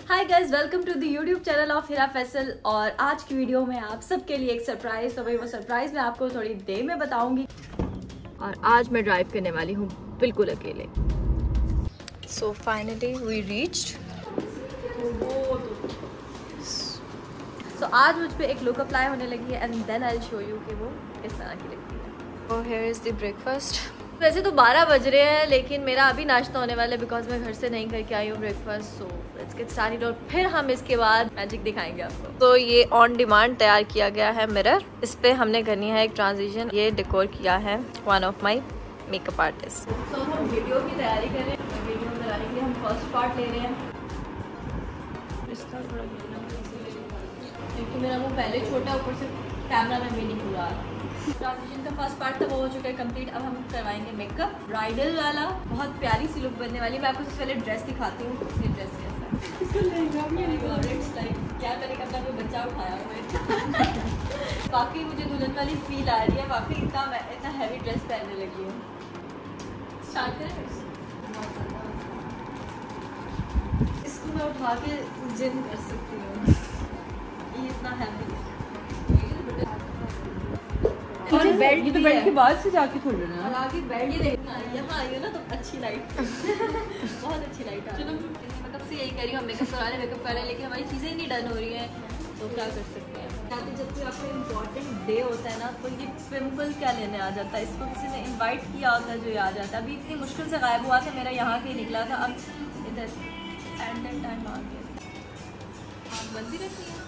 Hi guys, welcome to the YouTube channel of Hira Faisal. और आज की वीडियो में आप सबके लिए एक सरप्राइज, तो भाई वो सरप्राइज मैं आपको थोड़ी देर में बताऊंगी। और आज मैं ड्राइव करने वाली हूँ बिल्कुल अकेले। So finally we reached. So आज मुझ पे एक लुक अप्लाई होने लगी है and then I will show you कि वो किस तरह की लगती है। और हियर इज द ब्रेकफास्ट। वैसे तो 12 बज रहे हैं लेकिन मेरा अभी नाश्ता होने वाला है बिकॉज मैं घर से नहीं करके आई हूँ breakfast. So let's get started और फिर हम इसके बाद मैजिक दिखाएंगे आपको। तो ये ऑन डिमांड तैयार किया गया है मिरर। इस पे हमने करनी है एक ट्रांजिशन। ये डेकोर किया है one of my makeup artist. तो हम वीडियो की तैयारी कर रहे हैं। वीडियो बनाने के लिए हम फर्स्ट पार्ट ले रहे हैं। इसका थोड़ा क्योंकि मेरा वो पहले छोटा, ऊपर से कैमरा में भी नहीं पूरा। ट्रांजिशन का फर्स्ट पार्ट तो वो हो चुका है कंप्लीट। अब हम करवाएंगे मेकअप ब्राइडल वाला। बहुत प्यारी सी लुक बनने वाली। मैं आपको सबसे पहले ड्रेस दिखाती हूँ। ये ड्रेस कैसा है, क्या करेगा, अपना कोई बच्चा उठाया हुआ है। वाकई मुझे दुल्हन वाली फील आ रही है। वाकई इतना हैवी ड्रेस पहनने लगी हूँ। स्टार्ट करें। इसको मैं उठा के जिम कर सकती हूँ। ये इतना हैवी है। और बेल्ट, ये तो बेल्ट के बाद से जाके खोल लेना। और आगे बेल्ट ही देखना, यहाँ आई हो ना तो अच्छी लाइट बहुत अच्छी लाइट आ रही है। मेकअप से यही कह रही हूँ, मेकअप करा रहे हैं, लेकिन हमारी चीज़ें नहीं डन हो रही हैं तो क्या कर सकते हैं। जब भी आपका इम्पॉर्टेंट डे होता है ना तो ये पिम्पल क्या लेने आ जाता है। इसको किसी ने इन्वाइट किया होता है जो ये आ जाता है। अभी इतनी मुश्किल से गायब हुआ था, मेरा यहाँ के निकला था। अब इधर एट दैट टाइम आ गया। आप बंदी रहती है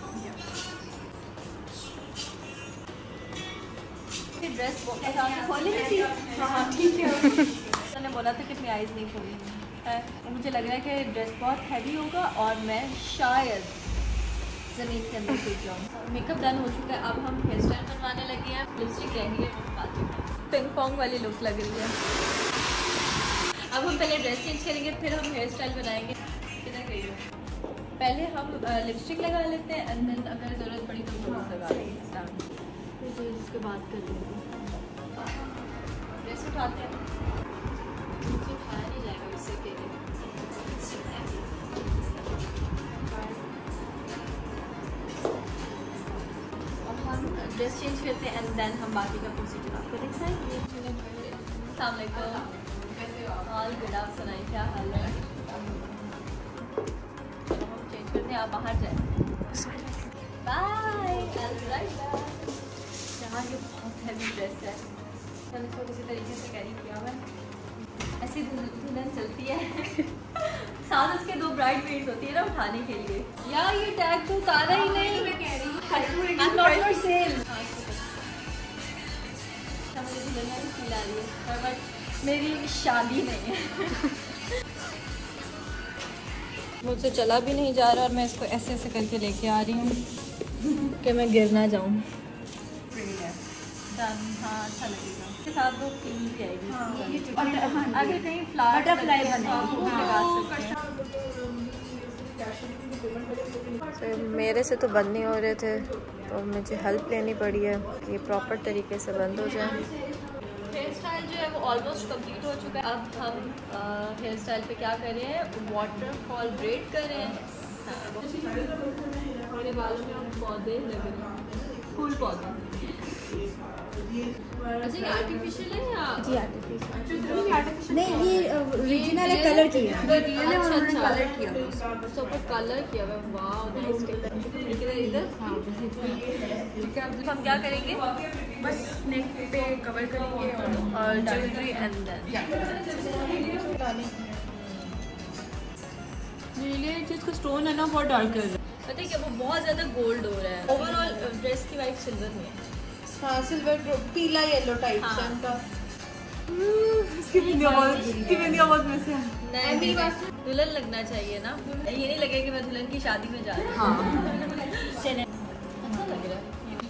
ड्रेस खोली थी। हाँ ठीक है। मैंने बोला था कि अपनी आइज़ नहीं खोली है। मुझे लग रहा है कि ड्रेस बहुत हैवी होगा और मैं शायद ज़मीन के अंदर गिर जाऊँ। मेकअप डन हो चुका है। अब हम हेयर स्टाइल बनवाने लगे हैं। लिपस्टिक रहेंगी है, पिंक पॉन्ग वाली लुक लग रही है। अब हम पहले ड्रेस चेंज करेंगे, फिर हम हेयर स्टाइल बनाएंगे। किधर गई हो? पहले हम लिपस्टिक लगा लेते हैं एंड देन अगर ज़रूरत पड़ी तो लगा लेंगे। जिसके बात कर रही हूँ ड्रेस उठाते हैं। मुझे उठाया नहीं जाएगा उससे अकेले। और हम ड्रेस चेंज करते हैं एंड देन हम बाकी का प्रोसीजर आपको दिखाएंगे। अस्सलाम वालेकुम। ऑल गुड, आप सुनाइए क्या हाल है? हम चेंज करते हैं, आप बाहर जाएं। बाय। ये बहुत हैवी ड्रेस है। मैंने इसको किसी तरीके से कैरी किया हुआ है। ऐसी दुल्हन चलती है। साथ उसके 2 ब्राइड मेड्स होती है ना उठाने के लिए। यार ये टैग तो उतारा ही नहीं। मैं कह रही हूँ मुझे दुल्हन वाली फील आ रही है बट मेरी शादी नहीं है। मुझसे चला भी नहीं जा रहा और मैं इसको ऐसे ऐसे करके लेके आ रही हूँ कि मैं गिर ना जाऊँ। हाँ अच्छा लगेगा। इसके साथ वो फील भी आएगी। अगर कहीं फ्लावर बटरफ्लाई तो मेरे से तो बंद नहीं हो रहे थे तो मुझे हेल्प लेनी पड़ी है कि ये प्रॉपर तरीके से बंद हो जाए। हेयर स्टाइल जो है वो ऑलमोस्ट कंप्लीट हो चुका है। अब हम हेयर स्टाइल पे क्या कर रहे हैं, वाटरफॉल ब्रेड कर रहे हैं। मेरे बालों में हम पौधे लगे हैं, फूल पौधे। अच्छा ये आर्टिफिशियल है या? जी आर्टिफिशियल नहीं, ये ओरिजिनल है, कलर किया है। रियल है, उन्होंने कलर किया है। उसके ऊपर कलर किया हुआ है। Wow nice. इधर हाँ ठीक है। अब हम क्या करेंगे, बस नेक पे कवर करेंगे और ज्वेलरी एंड देन ये जिसका स्टोन है ना बहुत डार्क है। पता है क्या, वो बहुत ज़्यादा गोल्ड हो रहा है। ओवरऑल ड्रेस की वाइट सिल्वर में है। हाँ सिल्वर पीला येलो टाइप का। इसकी बिंदिया बहुत में से नहीं, मेरी बात दुल्हन लगना चाहिए ना। ये नहीं लगे कि मैं दुल्हन की शादी में जा रही हूँ। हाँ अच्छा लग रहा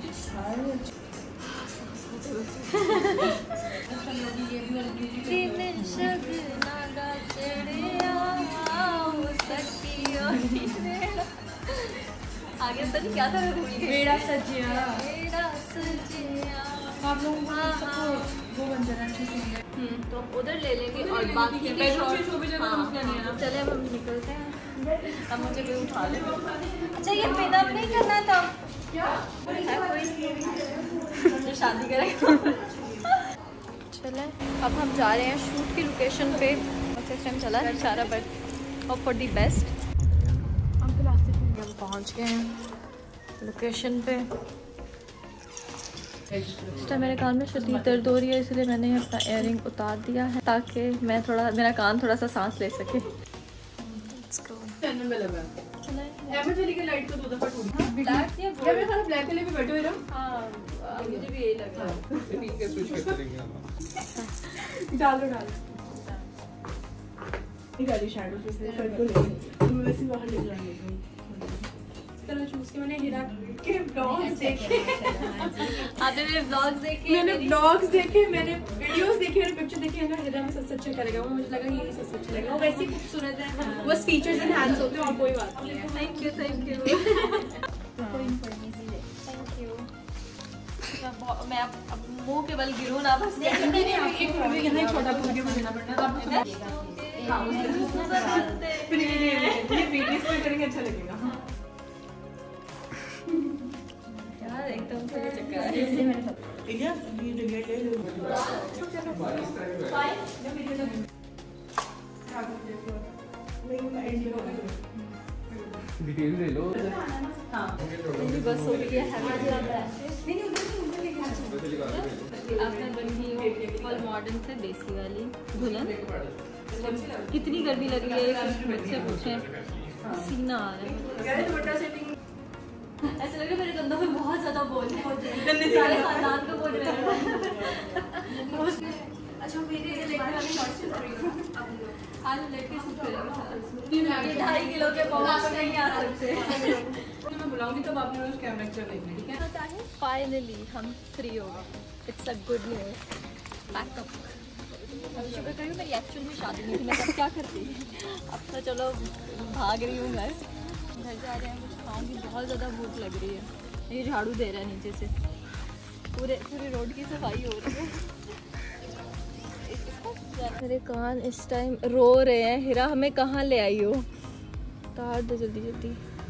है। आगे पता नहीं क्या था। बेड़ा सजिया आप लोगों को वो बन जाना अच्छे से। तो हम उधर ले लेंगे और बाकी चले अब हम निकलते हैं। अब मुझे भी उठा ले। अच्छा ये पिकअप नहीं करना था क्या? कोई शादी करेगा। चले अब हम जा रहे हैं शूट की लोकेशन पे। इस टाइम चला है सारा, but hope for the best. हम पहुँच गए हैं लोकेशन पे। इस टाइम मेरे कान में शदीद दर्द हो रही है, इसलिए मैंने अपना इयररिंग उतार दिया है ताकि मैं मेरा कान थोड़ा सा सांस ले सके। लाइट को 2 दफा टूट ब्लैक कलर पे बैठे हुए ना। हाँ मुझे भी यही लग रहा है। डालो निकाली शैडो से को ले वैसे बाहर ले जाएंगे। चलो चूज के मैंने हिरा के ब्लॉग्स देखे। आपने मेरे ब्लॉग्स देखे? मैंने ब्लॉग्स देखे, मैंने वीडियोस देखे, मैंने पिक्चर देखे। अगर हिरा में सबसे अच्छा करेगा वो, मुझे लगा ये सबसे अच्छा लगेगा। वो वैसे ही खूबसूरत है, बस फीचर्स एनहांस होते हैं और कोई बात नहीं है। Thank you thank you. मैं अब मुंह के बल गिरूँ ना बस। एक छोटा वीडियो को देना पड़ना करेंगे, अच्छा लगेगा। यार एकदम थोड़ा चक्कर है। ले लो। बस हो गई है। आपने बनी फुल मॉडर्न से देसी वाली दुल्हन। कितनी गर्मी लग रही है मुझसे पूछें, पसीना आ रहा है। ऐसा लग रहा है मेरे कंधों में बहुत ज्यादा बोझ है, सारे खानदान का बोझ लग रहा है। अच्छा मेरे लेकर वाली शॉर्ट्स चल रही है। आज लड़के सूट करेंगे 2.5 किलो के पाउच नहीं आ सकते। मैं बुलाऊंगी तब आपने रोज कैमरा चलेंगे, ठीक है? फाइनली हम फ्री हो गए। It's a good news. Pack up शुक्र करूँ मेरी एक्चुअल में शादी नहीं थी, मैं तब क्या करती। अब तो चलो भाग रही हूँ, घर जा रहे हैं, कुछ खाऊंगी। बहुत ज़्यादा भूख लग रही है। ये झाड़ू दे रहा है नीचे से, पूरे रोड की सफाई हो रही है। मेरे कान इस टाइम रो रहे हैं। हिरा हमें कहाँ ले आई हो? तार दे जल्दी जल्दी।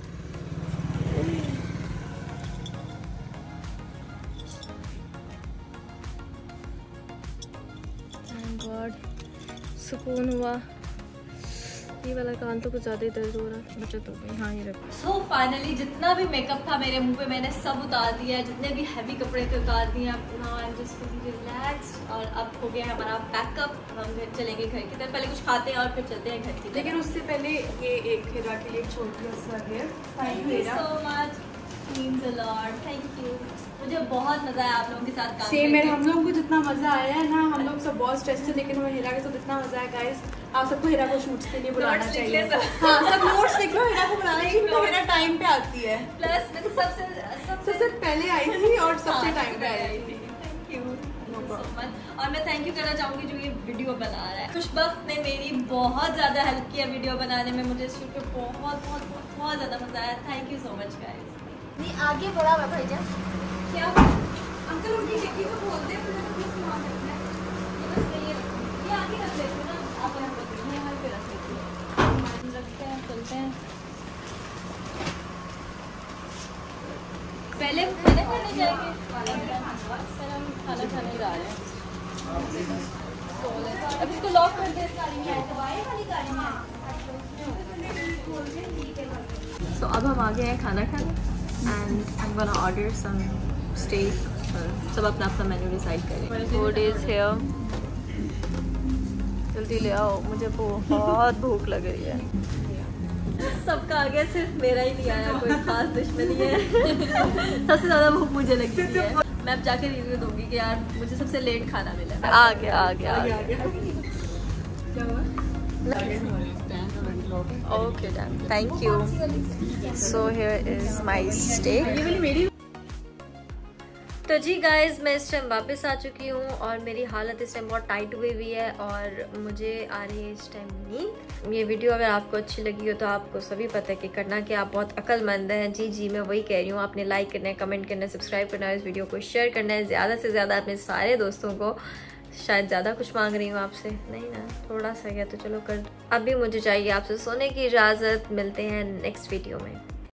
गॉड सुकून हुआ। ये वाला कान तो कुछ ज़्यादा ही दर्द हो रहा है। बचत हो गई। हाँ ये रखो। सो फाइनली जितना भी मेकअप था मेरे मुंह पे मैंने सब उतार दिया है, जितने भी हैवी कपड़े थे उतार दिए। Now I am just feeling relaxed. और अब हो गया हमारा पैकअप। हम घर चलेंगे घर की तरफ। पहले कुछ खाते हैं और फिर चलते हैं घर की तरफ। लेकिन उससे पहले ये एक हिरा के लिए छोटी सा gift. Thank you so much, means a lot. Thank you. मुझे बहुत मजा आया आप लोगों के साथ काम करके। हम लोगों को जितना मजा आया है ना, हम लोग सब बहुत स्ट्रेस थे, लेकिन हमें हिरा के साथ इतना मजा आया। गाइस आप सबको हिरा को शूट्स के लिए बुलाना चाहिए। हाँ सब नोट्स लिख लो, हिरा को बुलाना है क्योंकि हिरा टाइम पे आती है। प्लस सबसे पहले आई थी और सबसे टाइम पे आई थी। Thank you so much. और मैं थैंक यू करना चाहूँगी जो ये वीडियो बना रहा है। खुशबख्त ने मेरी बहुत ज़्यादा हेल्प किया वीडियो बनाने में। मुझे इस शूट पे बहुत ज़्यादा मजा आया। Thank you so much guys. नहीं आगे बढ़ा हुआ भैया क्या अंकल उनकी डिक्की को खोल दे, मुझे प्लीज वहां रखना है। ये आगे रख लेते ना आप, यहाँ पे रख लेते हैं। रखते हैं चलते हैं। पहले खाना खाने जाएंगे, फिर हम खाना खाने जा रहे हैं। अब इसको लॉक कर दे। सो अब हम आ गए हैं खाना खाने and I'm gonna order some steak. सब अपना अपना मेन्यू डिसाइड करें। फूड इज हियर, जल्दी ले आओ, मुझे बहुत भूख लग रही है। सबका आ गया, सिर्फ मेरा ही नहीं आया। कोई खास दुश्मनी है। सबसे ज़्यादा भूख मुझे लगती है। मैं अब जाके रिव्यू दूंगी कि यार मुझे सबसे लेट खाना मिला। आ गया। Okay, done. Thank you. So here is my steak. तो जी गाइज मैं इस टाइम वापस आ चुकी हूँ और मेरी हालत इस टाइम बहुत टाइट हुई है और मुझे आ रही है इस टाइम नींद। ये वीडियो अगर आपको अच्छी लगी हो तो आपको सभी पता है कि करना कि आप बहुत अक्लमंद हैं। जी मैं वही कह रही हूँ, आपने लाइक करना है, कमेंट करना है, सब्सक्राइब करना है, इस वीडियो को शेयर करना है ज़्यादा से ज़्यादा अपने सारे दोस्तों को। शायद ज़्यादा कुछ मांग रही हूँ आपसे, नहीं ना, थोड़ा सा गया तो चलो कर दो। अभी मुझे चाहिए आपसे सोने की इजाज़त। मिलते हैं नेक्स्ट वीडियो में।